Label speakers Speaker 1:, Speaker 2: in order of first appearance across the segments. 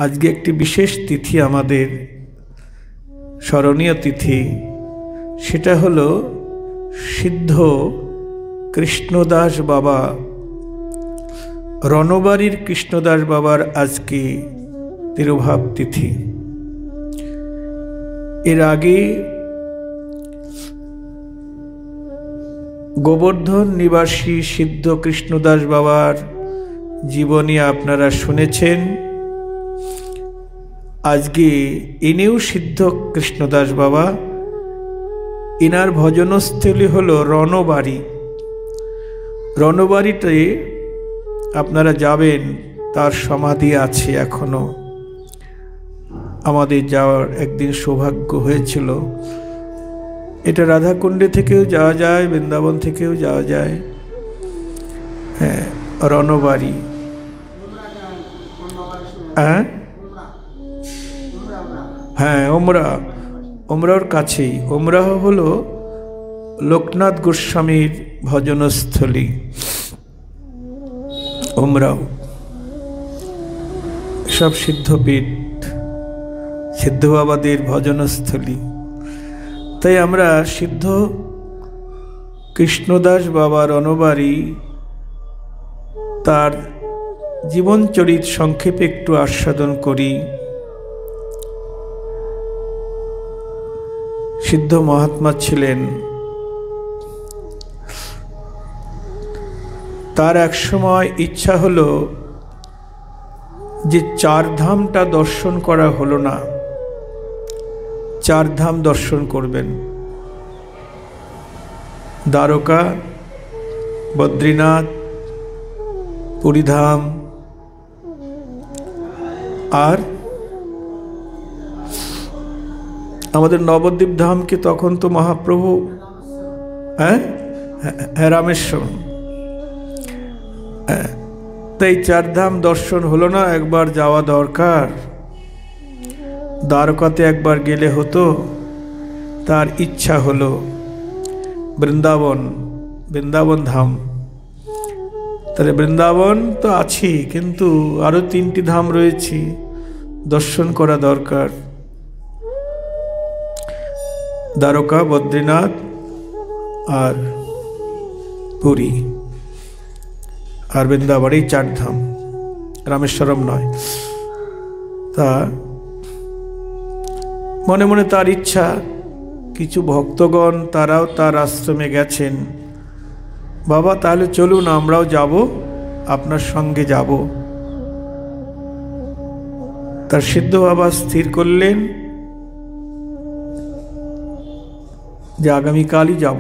Speaker 1: আজকে একটি বিশেষ তিথি আমাদের স্মরণীয় তিথি, সেটা হলো সিদ্ধ কৃষ্ণদাস বাবা, রণবাড়ির কৃষ্ণদাস বাবার আজকে তিরোভাব তিথি। এর আগে গোবর্ধন নিবাসী সিদ্ধ কৃষ্ণদাস বাবার জীবনী আপনারা শুনেছেন। আজকে ইনিও সিদ্ধ কৃষ্ণদাস বাবা, ইনার ভজনস্থলী হলো রণবাড়ি। রণবাড়িতে আপনারা যাবেন, তার সমাধি আছে এখনো। আমাদের যাওয়ার একদিন সৌভাগ্য হয়েছিল। এটা রাধাকুণ্ডে থেকেও যাওয়া যায়, বৃন্দাবন থেকেও যাওয়া যায়। হ্যাঁ, রণবাড়ি। হ্যাঁ, ওমরাওর কাছেই। ওমরাহ হলো লোকনাথ গোস্বামীর ভজনস্থলী। ওমরাও সব সিদ্ধপীঠ, সিদ্ধ বাবাদের ভজনস্থলী। তাই আমরা সিদ্ধ কৃষ্ণদাস বাবা রণবাড়ি, তার জীবনচরিত সংক্ষেপে একটু আস্বাদন করি। সিদ্ধ মহাত্মা ছিলেন। তার এক সময় ইচ্ছা হলো যে চার ধামটা দর্শন করা হলো না, চার ধাম দর্শন করবেন। দ্বারকা, বদ্রীনাথ, পুরীধাম আর আমাদের নবদ্বীপ ধামকে তখন তো মহাপ্রভু রামেশ্বর। তাই চার ধাম দর্শন হলো না, একবার যাওয়া দরকার। দ্বারকাতে একবার গেলে হতো। তার ইচ্ছা হলো বৃন্দাবন ধাম। তাহলে বৃন্দাবন তো আছি, কিন্তু আরো 3টি ধাম রয়েছে, দর্শন করা দরকার। দ্বারকা, বদ্রীনাথ আর পুরী আর বৃন্দাবন, এই 4 ধাম, রামেশ্বরম নয়। তা মনে মনে তার ইচ্ছা। কিছু ভক্তগণ তারাও তার আশ্রমে গেছেন। বাবা, তাহলে চলুন, আমরাও যাব, আপনার সঙ্গে যাব। তার সিদ্ধ বাবা স্থির করলেন যে আগামীকালই যাব।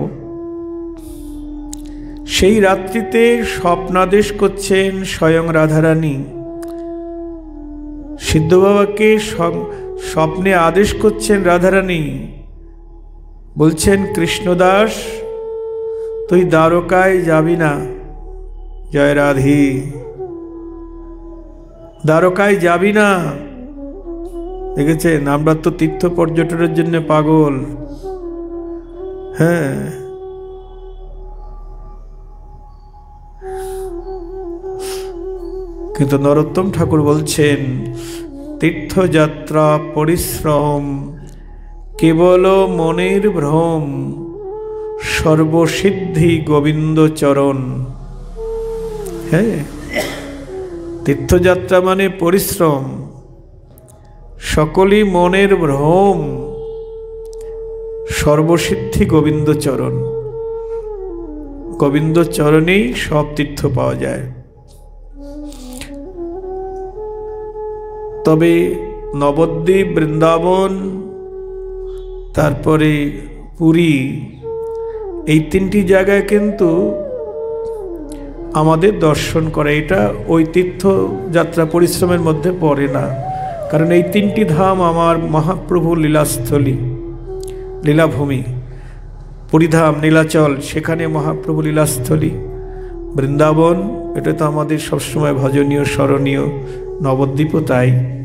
Speaker 1: সেই রাত্রিতে স্বপ্নাদেশ করছেন স্বয়ং রাধারানী। সিদ্ধ বাবাকে স্বপ্নে আদেশ করছেন রাধারানী, বলছেন, কৃষ্ণদাস, তুই দ্বারকায় যাবি না। জয় রাধে। দ্বারকায় যাবি না। দেখেছেন, আমরা তো তীর্থ পর্যটনের জন্য পাগল। হ্যাঁ, কিন্তু নরোত্তম ঠাকুর বলছেন, তীর্থযাত্রা পরিশ্রম, কেবল মনের ভ্রম, সর্বসিদ্ধি গোবিন্দ চরণ। হ্যাঁ, তীর্থযাত্রা মানে পরিশ্রম, সকলই মনের ভ্রম, সর্বসিদ্ধি গোবিন্দ চরণ। গোবিন্দ চরণেই সব তীর্থ পাওয়া যায়। তবে নবদ্বীপ, বৃন্দাবন, তারপরে পুরী, এই 3টি জায়গায় কিন্তু আমাদের দর্শন করা, এটা ওই তীর্থযাত্রা পরিশ্রমের মধ্যে পড়ে না। কারণ এই 3টি ধাম আমার মহাপ্রভু লীলাস্থলী, লীলাভূমি। পুরীধাম, নীলাচল, সেখানে মহাপ্রভু লীলাস্থলী। বৃন্দাবন, এটা তো আমাদের সবসময় ভজনীয়, স্মরণীয়। নবদ্বীপও তাই।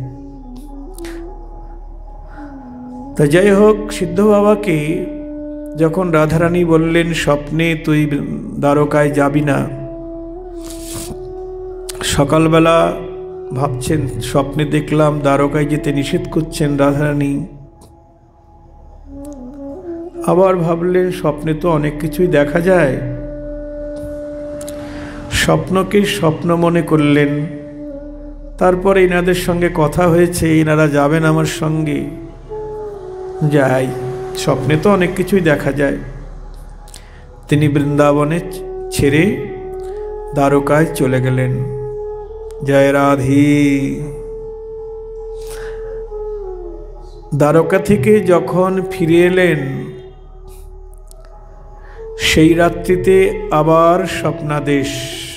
Speaker 1: তা যাই হোক, সিদ্ধ বাবাকে যখন রাধারানী বললেন স্বপ্নে, তুই দ্বারকায় যাবি না, সকালবেলা ভাবছেন স্বপ্নে দেখলাম দ্বারকায় যেতে নিষেধ করছেন রাধারানী। আবার ভাবলেন স্বপ্নে তো অনেক কিছুই দেখা যায়, স্বপ্নকে স্বপ্ন মনে করলেন। তারপরে এনাদের সঙ্গে কথা হয়েছে, এনারা যাবেন আমার সঙ্গে, যাই, স্বপ্নে তো অনেক কিছুই দেখা যায়। তিনি বৃন্দাবনে ছেড়ে দ্বারকায় চলে গেলেন। জয় রাধে। দ্বারকা থেকে যখন ফিরে এলেন, সেই রাত্রিতে আবার স্বপ্নাদেশ।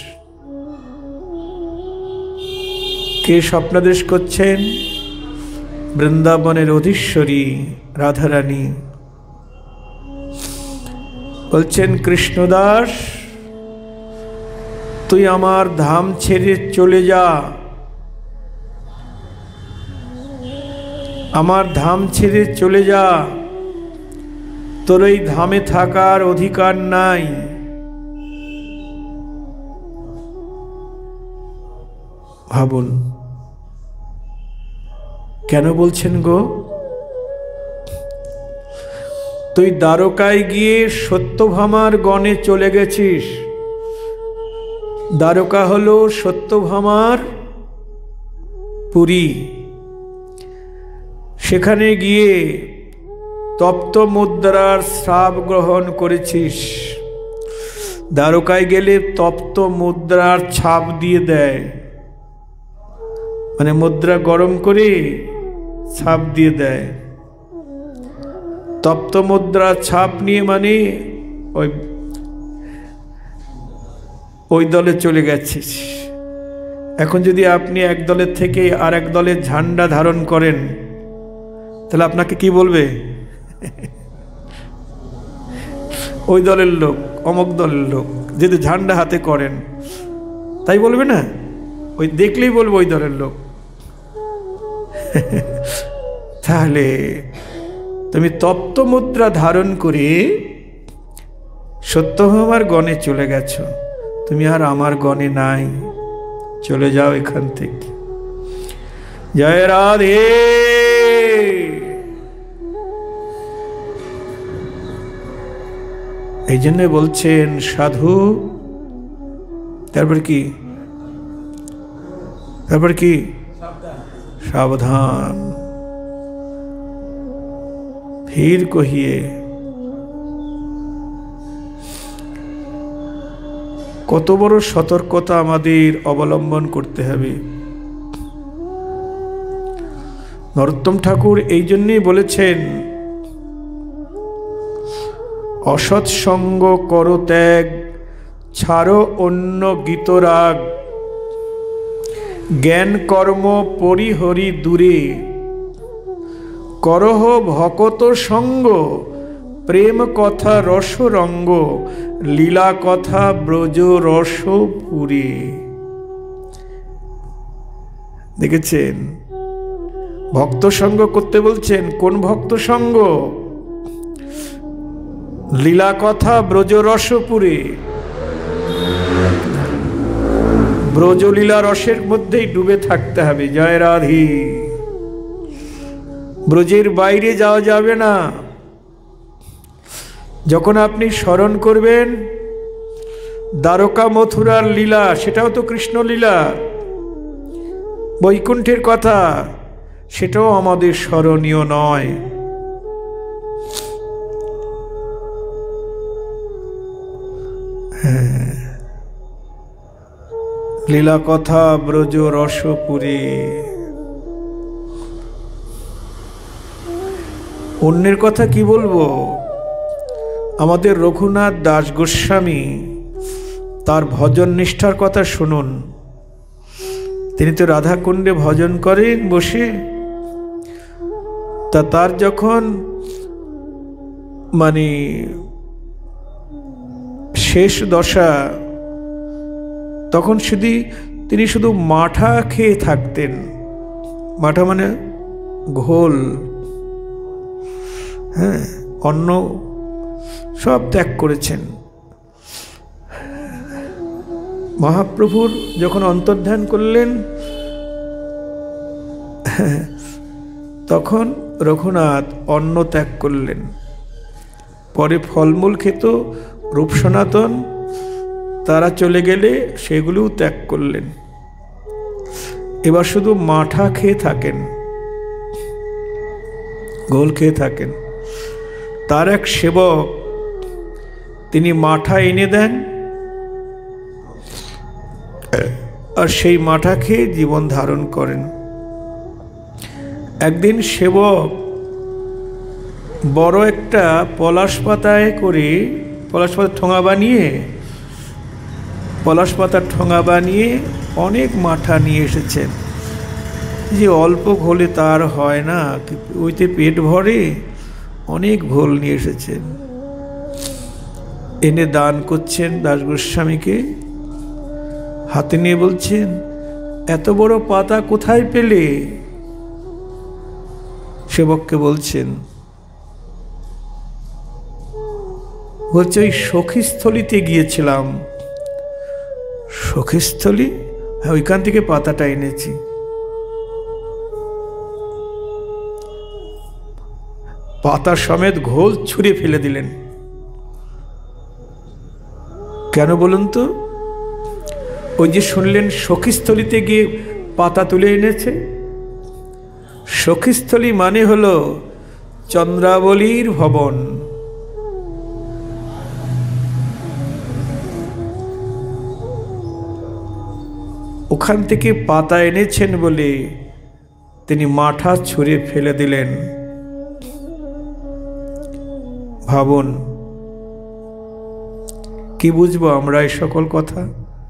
Speaker 1: কে স্বপ্নাদেশ করছেন? বৃন্দাবনের অধীশ্বরী রাধারানী বলছেন, কৃষ্ণদাস তুই আমার ধাম ছেড়ে চলে যা, আমার ধাম ছেড়ে চলে যা, তোর এই ধামে থাকার অধিকার নাই। ভাবুন কেন বলছেন গো? তুই দ্বারকায় গিয়ে সত্যভামার গণে চলে গেছিস। দ্বারকা হলো সত্যভামার পুরী। সেখানে গিয়ে তপ্ত মুদ্রার শ্রাব গ্রহণ করেছিস। দ্বারকায় গেলে তপ্ত মুদ্রার ছাপ দিয়ে দেয়, মানে মুদ্রা গরম করে ছাপ দিয়ে দেয়। তপ্ত মুদ্রা ছাপ নিয়ে মানে ওই দলে চলে গেছিস। এখন যদি আপনি এক দলের থেকে আর এক দলের ঝান্ডা ধারণ করেন, তাহলে আপনাকে কি বলবে? ওই দলের লোক, অমুক দলের লোক, যদি ঝান্ডা হাতে করেন তাই বলবে না? ওই দেখলেই বলবো ওই দলের লোক। তাহলে তুমি তপ্ত মুদ্রা ধারণ করে সত্যভামার গণে চলে গেছো, তুমি আর আমার গণে নাই, চলে যাও এখান থেকে। জয় রাধে। এই জন্য বলছেন সাধু, তারপর কি, তারপর কি? সাবধান। ফির কহিয়ে কত বড় সতর্কতা আমাদের অবলম্বন করতে হবে। নরোত্তম ঠাকুর এই জন্যই বলেছেন, অসৎসঙ্গ করো ত্যাগ, ছাড়ো অন্য গীতরাগ, জ্ঞান কর্ম পরিহরি দূরে, করহ ভকত সঙ্গ, প্রেম কথা রস রঙ্গ, লীলা কথা ব্রজ রস পুরে। দেখেছেন, ভক্ত সঙ্গ করতে বলছেন। কোন ভক্ত সঙ্গ? লীলা কথা ব্রজ রসপুরে। ব্রজলীলা রসের মধ্যেই ডুবে থাকতে হবে। জয় রাধে। ব্রজের বাইরে যাওয়া যাবে না। যখন আপনি স্মরণ করবেন দ্বারকা মথুরার লীলা, সেটাও তো কৃষ্ণ লীলা, বৈকুণ্ঠের কথা, সেটাও আমাদের স্মরণীয় নয়। লীলা কথা ব্রজ রসপুরে। অন্যের কথা কি বলবো? আমাদের রঘুনাথ দাস গোস্বামী, তার ভজন নিষ্ঠার কথা শুনুন। তিনি তো রাধাকুণ্ডে ভজন করেন বসে। তা তার যখন মানে শেষ দশা, তখন তিনি শুধু মাঠা খেয়ে থাকতেন। মাঠা মানে ঘোল, হ্যাঁ, অন্ন সব ত্যাগ করেছেন। মহাপ্রভুর যখন অন্তর্ধান করলেন, তখন রঘুনাথ অন্ন ত্যাগ করলেন। পরে ফলমূল খেত রূপ সনাতন, তারা চলে গেলে সেগুলোও ত্যাগ করলেন। এবার শুধু মাঠা খেয়ে থাকেন, গোল খেয়ে থাকেন। তার এক সেবক তিনি মাঠা এনে দেন, আর সেই মাঠা খেয়ে জীবন ধারণ করেন। একদিন সেবক বড় একটা পলাশ পাতায় করে, পলাশ পাতার ঠোঙা বানিয়ে অনেক মাঠা নিয়ে এসেছেন। যে অল্প ঘোলে তার হয় না, ওইতে পেট ভরে, অনেক ঘোল নিয়ে এসেছেন। এনে দান করছেন দাস গোস্বামীকে। হাতে নিয়ে বলছেন, এত বড় পাতা কোথায় পেলে? সেবককে বলছেন, বলছে ওই সখীস্থলিতে গিয়েছিলাম। সখীস্থলী? হ্যাঁ, ওইখান থেকে পাতাটা এনেছি। পাতা সমেত ঘোল ছুঁড়ে ফেলে দিলেন। কেন বলুন তো? ওই যে শুনলেন সখীস্থলিতে গিয়ে পাতা তুলে এনেছে। সখীস্থলী মানে হলো চন্দ্রাবলীর ভবন। ওখান থেকে পাতা এনেছেন বলে তিনি মাঠা ছুঁড়ে ফেলে দিলেন। ভাবুন, কি বুঝবো আমরা এই সকল কথা?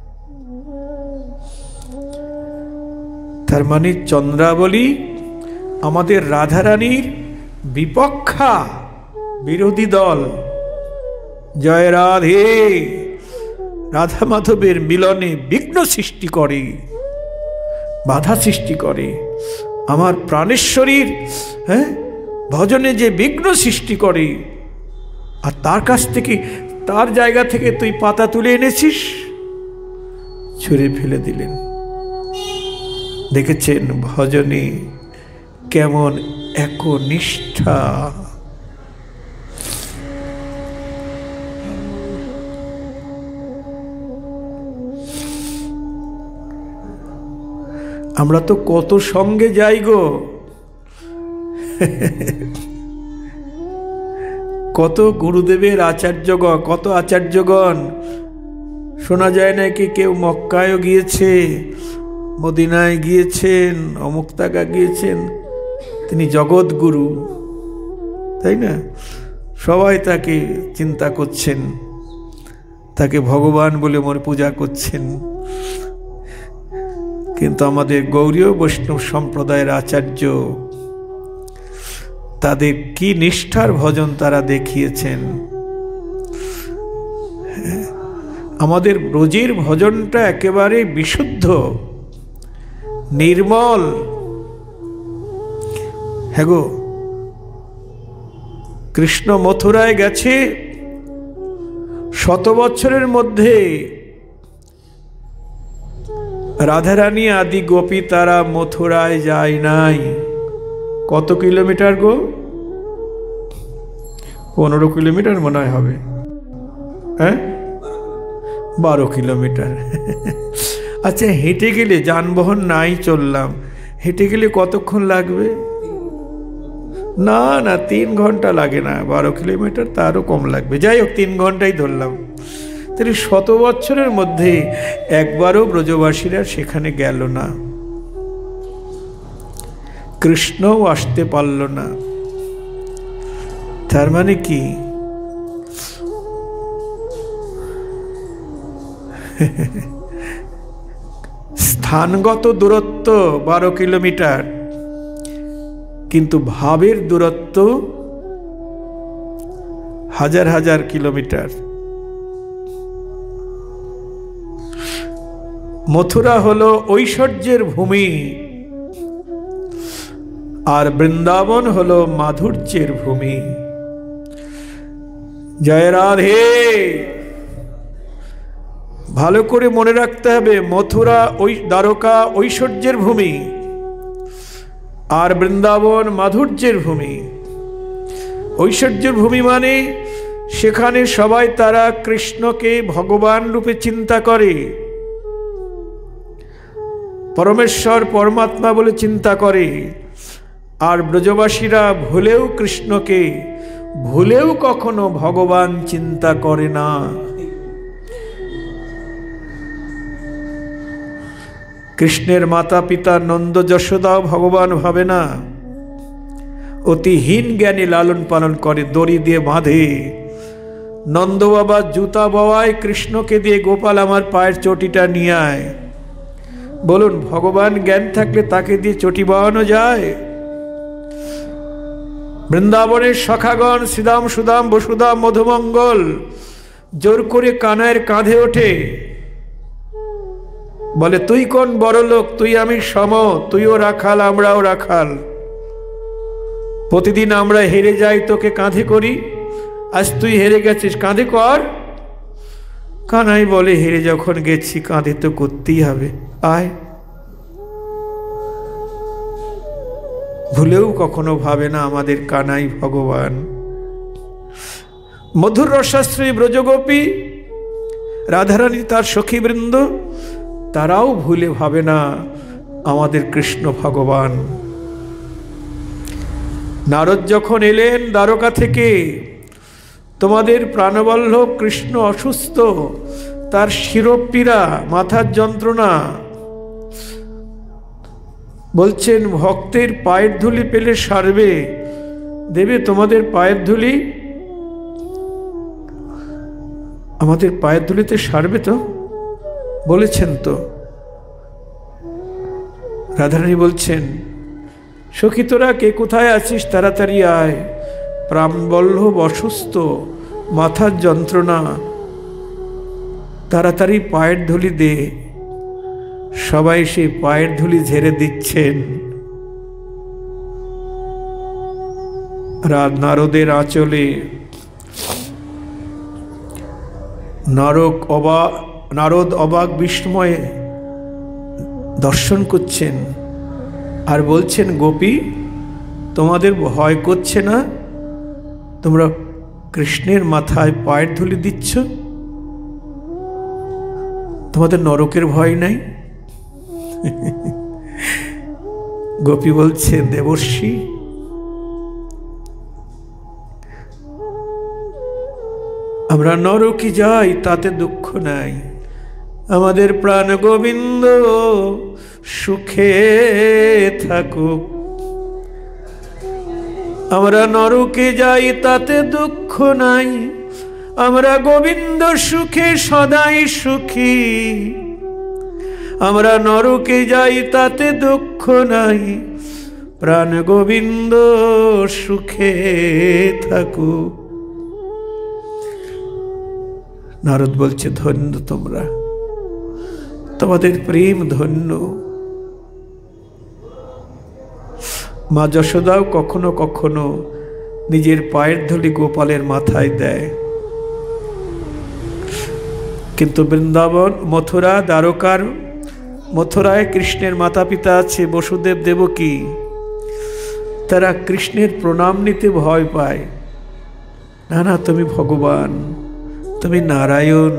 Speaker 1: তার মানে চন্দ্রাবলী আমাদের রাধারানীর বিপক্ষা, বিরোধী দল। জয় রাধে, রাধা মাধবের মিলনে বিঘ্ন সৃষ্টি করে, বাধা সৃষ্টি করে। আমার প্রাণেশ্বরীর ভজনে যে বিঘ্ন সৃষ্টি করে, আর তার কাছ থেকে, তার জায়গা থেকে তুই পাতা তুলে এনেছিস, ছুঁড়ে ফেলে দিলেন। দেখেছেন ভজনে কেমন একনিষ্ঠা। আমরা তো কত সঙ্গে যাই গো, কত গুরুদেবের আচার্যগণ, কত আচার্যগণ। শোনা যায় নাকি কেউ মক্কায়ও গিয়েছে, মদিনায় গিয়েছেন, অমুক তাকা গিয়েছেন, তিনি জগৎগুরু, তাই না? সবাই তাকে চিন্তা করছেন, তাকে ভগবান বলে মনে পূজা করছেন। কিন্তু আমাদের গৌড়ীয় বৈষ্ণব সম্প্রদায়ের আচার্য, তাদের কি নিষ্ঠার ভজন তারা দেখিয়েছেন। আমাদের ব্রজের ভজনটা একেবারে বিশুদ্ধ, নির্মল। হ্যাঁ গো, কৃষ্ণ মথুরায় গেছে, 100 বছরের মধ্যে রাধারানী আদি গোপী তারা মথুরায় যায় নাই। কত কিলোমিটার গো? 15 কিলোমিটার মনে হয় হবে। হ্যাঁ, 12 কিলোমিটার। আচ্ছা, হেঁটে গেলে, যানবাহন নাই, চললাম, হেঁটে গেলে কতক্ষণ লাগবে? না না, 3 ঘন্টা লাগে না। 12 কিলোমিটার তারও কম লাগবে। যাই হোক, 3 ঘন্টাই ধরলাম। তাহলে 100 বছরের মধ্যে একবারও ব্রজবাসীরা সেখানে গেল না, কৃষ্ণও আসতে পারল না। তার মানে কি? স্থানগত দূরত্ব 12 কিলোমিটার, কিন্তু ভাবের দূরত্ব হাজার হাজার কিলোমিটার। মথুরা হলো ঐশ্বর্যের ভূমি, আর বৃন্দাবন হলো মাধুর্যের ভূমি। জয় রাধে। ভালো করে মনে রাখতে হবে, মথুরা ওই দ্বারকা ঐশ্বর্যের ভূমি, আর বৃন্দাবন মাধুর্যের ভূমি, ঐশ্বর্যের ভূমি, মানে সেখানে সবাই তারা কৃষ্ণকে ভগবান রূপে চিন্তা করে, পরমেশ্বর পরমাত্মা বলে চিন্তা করে। আর ব্রজবাসীরা ভুলেও কৃষ্ণকে, ভুলেও কখনো ভগবান চিন্তা করে না। কৃষ্ণের মাতা পিতা নন্দ যশোদাও ভগবান ভাবে না, অতিহীন জ্ঞানী লালন পালন করে, দড়ি দিয়ে বাঁধে। নন্দ বাবা জুতা বওয়ায় কৃষ্ণকে দিয়ে, গোপাল আমার পায়ের চটিটা নিয়ে আয়। বলুন, ভগবান জ্ঞান থাকলে তাকে দিয়ে চটি বওয়ানো যায়? বৃন্দাবনের সখাগণ শ্রীদাম সুদাম বসুদাম মধুমঙ্গল জোর করে কানাইয়ের কাঁধে ওঠে, বলে তুই কোন বড় লোক, তুই আমি সম, তুইও রাখাল আমরাও রাখাল, প্রতিদিন আমরা হেরে যাই, তোকে কাঁধে করি, আজ তুই হেরে গেছিস, কাঁধে কর। কানাই বলে, হেরে যখন গেছি কাঁধে তো করতেই হবে, আয়। ভুলেও কখনো ভাবে না আমাদের কানাই ভগবান। মধুর রসাশ্রয়ী ব্রজগোপী রাধারানী তার সখীবৃন্দ, তারাও ভুলে ভাবে না আমাদের কৃষ্ণ ভগবান। নারদ যখন এলেন দ্বারকা থেকে, তোমাদের প্রাণবল্লভ কৃষ্ণ অসুস্থ, তার শিরোপীড়া, মাথার যন্ত্রণা, বলছেন ভক্তের পায়ের ধুলি পেলে সারবে, দেবে তোমাদের পায়ের ধুলি? আমাদের পায়ের ধুলিতে সারবে তো? বলেছেন তো। রাধারানী বলছেন, সখী তোরা কে কোথায় আছিস, তাড়াতাড়ি আয়, প্রাণবল্লভ অসুস্থ, মাথার যন্ত্রণা, তাড়াতাড়ি পায়ের ধুলি দে। সবাই সেই পায়ের ধুলি ঝেড়ে দিচ্ছেন। নারদের আঁচলে নারদ অবাক বিস্ময়ে দর্শন করছেন আর বলছেন, গোপী তোমাদের ভয় করছে না? তোমরা কৃষ্ণের মাথায় পায়ের ধুলি দিচ্ছ, তোমাদের নরকের ভয় নাই? গোপী বলছেন, দেবর্ষি আমরা নরকে যাই তাতে দুঃখ নাই, আমাদের প্রাণ গোবিন্দ সুখে থাকুক। আমরা নরকে যাই তাতে দুঃখ নাই, আমরা গোবিন্দ সুখে সদাই সুখী। আমরা নরকে যাই তাতে দুঃখ নাই, প্রাণ গোবিন্দ সুখে থাকুক। নারদ বলছে, ধন্য তোমরা, তোমাদের প্রেম ধন্য। মা যশোদাও কখনো কখনো নিজের পায়ের ধুলি গোপালের মাথায় দেয়। কিন্তু বৃন্দাবন, মথুরা, দ্বারকার, মথুরায় কৃষ্ণের মাতা পিতা আছে, বসুদেব দেবকী, তারা কৃষ্ণের প্রণাম নিতে ভয় পায়। না না, তুমি ভগবান, তুমি নারায়ণ।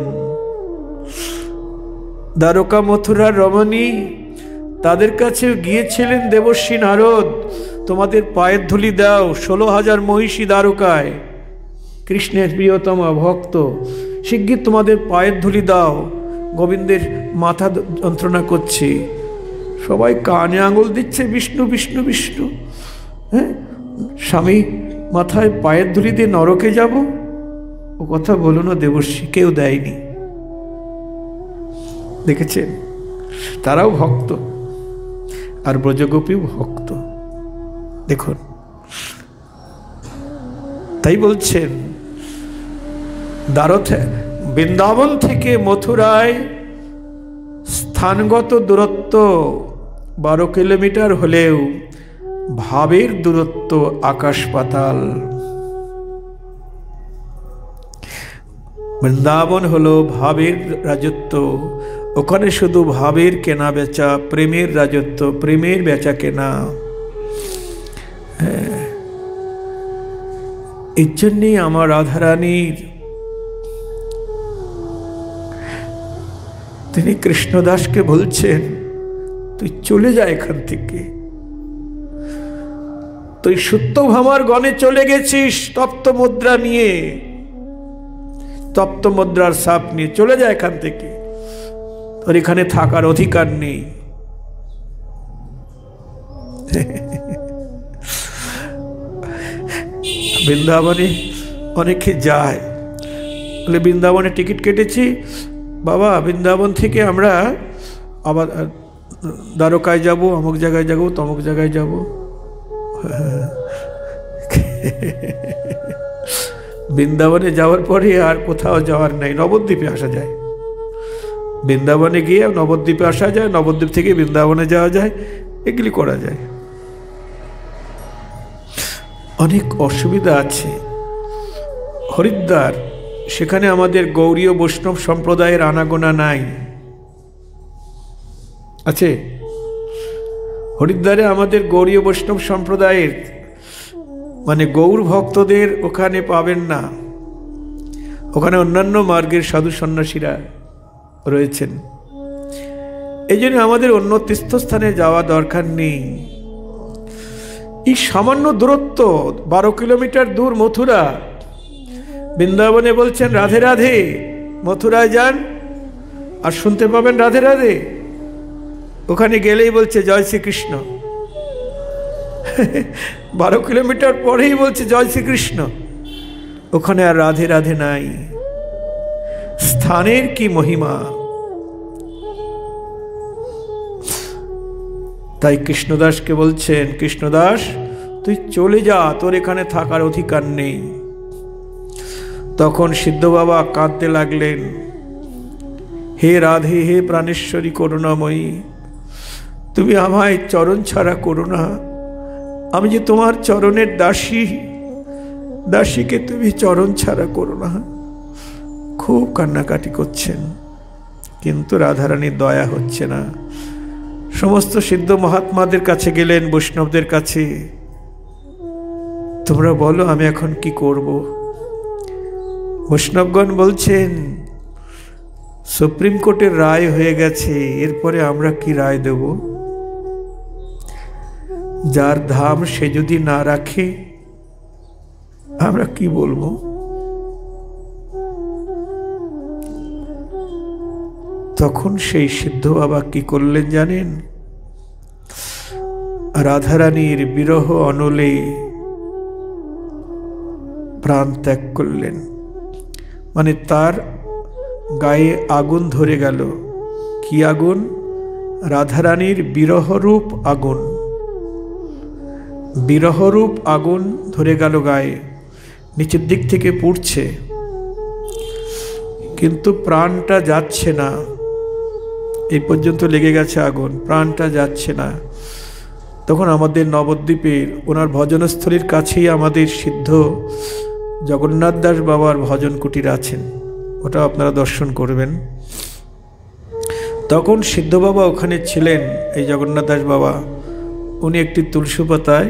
Speaker 1: দ্বারকা মথুরার রমণী, তাদের কাছে গিয়েছিলেন দেবর্ষি নারদ, তোমাদের পায়ের ধুলি দাও। 16,000 মহিষী দ্বারকায়, কৃষ্ণের প্রিয়তমা ভক্ত, শিগগির তোমাদের পায়ের ধুলি দাও, গোবিন্দের মাথা যন্ত্রণা করছে। সবাই কানে আঙুল দিচ্ছে, বিষ্ণু বিষ্ণু বিষ্ণু। হ্যাঁ, স্বামী মাথায় পায়ের ধুলি দিয়ে নরকে যাব? ও কথা বলো না দেবর্ষি, কেউ দেয়নি। দেখেছেন, তারাও ভক্ত আর ব্রজগোপীও ভক্ত। দেখুন, তাই বলছেন, বৃন্দাবন থেকে মথুরায় স্থানগত দূরত্ব 12 কিলোমিটার হলেও ভাবের দূরত্ব আকাশ পাতাল। বৃন্দাবন হলো ভাবের রাজত্ব, ওখানে শুধু ভাবের কেনা বেচা, প্রেমের রাজত্ব, প্রেমের বেচা কেনা। এর জন্যেই আমার রাধারানীর তিনি কৃষ্ণদাসকে বলছেন, তুই চলে যা এখান থেকে, তুই সত্যভামার গণে চলে গেছিস তপ্ত মুদ্রা নিয়ে, তপ্ত মুদ্রার সাপ নিয়ে, চলে যা এখান থেকে, তোর এখানে থাকার অধিকার নেই। বৃন্দাবনে অনেকে যায়, বলে বৃন্দাবনে টিকিট কেটেছি বাবা, বৃন্দাবন থেকে আমরা আবার দ্বারকায় যাব, অমুক জায়গায় যাব, তমুক জায়গায় যাব। বৃন্দাবনে যাওয়ার পরে আর কোথাও যাওয়ার নাই, নবদ্বীপে আসা যায়। বৃন্দাবনে গিয়ে নবদ্বীপে আসা যায়, নবদ্বীপ থেকে বৃন্দাবনে যাওয়া যায়, এগুলি করা যায়। অনেক অসুবিধা আছে। হরিদ্বার, সেখানে আমাদের গৌড়ীয় বৈষ্ণব সম্প্রদায়ের আনাগোনা নাই, আছে? হরিদ্বারে আমাদের গৌড়ীয় বৈষ্ণব সম্প্রদায়ের মানে গৌর ভক্তদের ওখানে পাবেন না। ওখানে অন্যান্য মার্গের সাধু সন্ন্যাসীরা রয়েছেন। এই জন্য আমাদের অন্য তীর্থস্থানে যাওয়া দরকার নেই। এই সামান্য দূরত্ব, 12 কিলোমিটার দূর মথুরা। বৃন্দাবনে বলছেন রাধে রাধে, মথুরায় যান আর শুনতে পাবেন রাধে রাধে। ওখানে গেলেই বলছে জয় শ্রীকৃষ্ণ। 12 কিলোমিটার পরেই বলছে জয় শ্রীকৃষ্ণ। ওখানে আর রাধে রাধে নাই। স্থানের কি মহিমা! তাই কৃষ্ণদাসকে বলছেন, কৃষ্ণদাস তুই চলে যা, তোর এখানে থাকার অধিকার নেই। তখন সিদ্ধ বাবা কাঁদতে লাগলেন, হে রাধে, হে প্রাণেশ্বরী করুণাময়ী, তুমি আমায় চরণ ছাড়া করো না। আমি যে তোমার চরণের দাসী, দাসীকে তুমি চরণ ছাড়া করো না। খুব কান্নাকাটি করছেন, কিন্তু রাধারানীর দয়া হচ্ছে না। সমস্ত সিদ্ধ মহাত্মাদের কাছে গেলেন, বৈষ্ণবদের কাছে, তোমরা বলো আমি এখন কি করব? বৈষ্ণবগণ বলছেন সুপ্রিম কোর্টের রায় হয়ে গেছে, এরপরে আমরা কি রায় দেব? যার ধাম সে যদি না রাখে আমরা কি বলবো? তখন সেই সিদ্ধ বাবা কি করলেন জানেন? রাধারানীর বিরহ অনলে প্রাণ ত্যাগ করলেন। মানে তার গায়ে আগুন ধরে গেল। কি আগুন? রাধারানীর বিরহরূপ আগুন। বিরহরূপ আগুন ধরে গেল গায়ে, নিচের দিক থেকে পুড়ছে, কিন্তু প্রাণটা যাচ্ছে না। এই পর্যন্ত লেগে গেছে আগুন, প্রাণটা যাচ্ছে না। তখন আমাদের নবদ্বীপের ওনার ভজনস্থলীর কাছেই আমাদের সিদ্ধ জগন্নাথ দাস বাবার ভজন কুটির আছেন, ওটা আপনারা দর্শন করবেন। তখন সিদ্ধ বাবা ওখানে ছিলেন, এই জগন্নাথ দাস বাবা। উনি একটি তুলসী পাতায়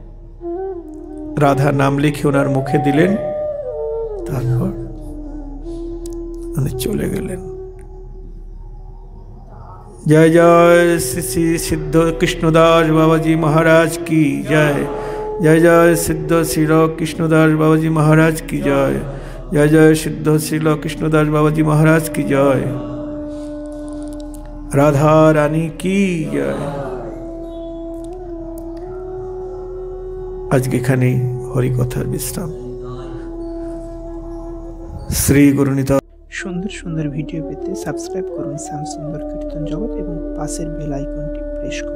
Speaker 1: রাধা নাম লিখে ওনার মুখে দিলেন, তারপর উনি চলে গেলেন। জয় জয় শ্রী সিদ্ধ কৃষ্ণদাস বাবাজি মহারাজ কি জয়। জয় জয় সিদ্ধ শ্রীল কৃষ্ণদাস বাবাজি মহারাজ কি জয়। জয় জয় সিদ্ধ শ্রীল কৃষ্ণদাস বাবাজি মহারাজ কি জয়। রাধা রানী কি জয়। আজকে এখানে হরিকথার বিশ্রাম। শ্রী গুরুনিতা।
Speaker 2: সুন্দর সুন্দর ভিডিও পেতে সাবস্ক্রাইব করুন শ্যাম সুন্দর কীর্তন জগৎ এবং পাশের বেল আইকনটি প্রেস করুন।